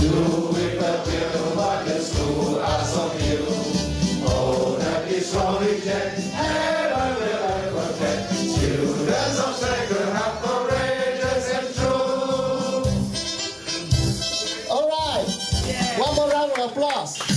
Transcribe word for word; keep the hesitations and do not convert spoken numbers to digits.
Doing the bill, but the school are so few. Oh, that is wrong reject, heaven will I protect. Students of sacred heart, courageous and true. All right, one more round of applause.